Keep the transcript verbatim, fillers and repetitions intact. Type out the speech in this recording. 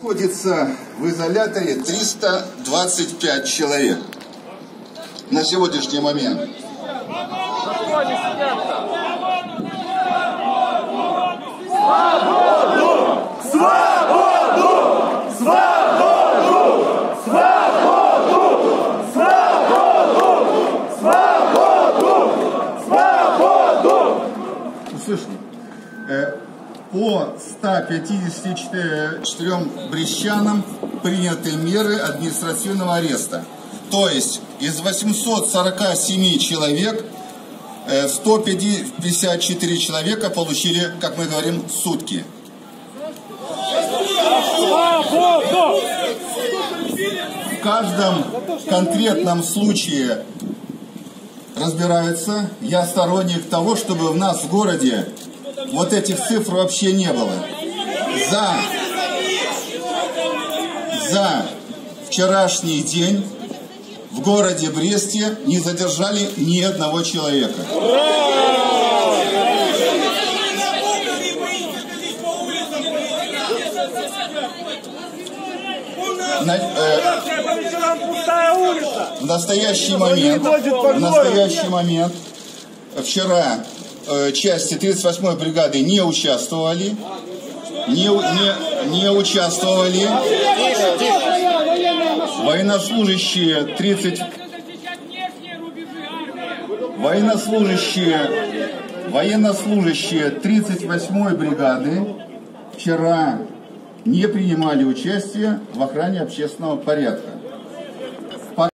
Находится в изоляторе триста двадцать пять человек на сегодняшний момент. Свободу! Свободу! Свободу! Свободу! Свободу! Свободу! Свободу! Услышали? По ста пятидесяти четырем брестчанам приняты меры административного ареста. То есть из восьмисот сорока семи человек сто пятьдесят четыре человека получили, как мы говорим, сутки. В каждом конкретном случае разбираются. Я сторонник того, чтобы у нас в городе вот этих цифр вообще не было. За, за вчерашний день в городе Бресте не задержали ни одного человека. На, э, в настоящий момент, в настоящий момент вчера э, части тридцать восьмой бригады не участвовали, не, не, не участвовали. Военнослужащие тридцать военнослужащие военнослужащие тридцать восьмой бригады вчера не принимали участие в охране общественного порядка.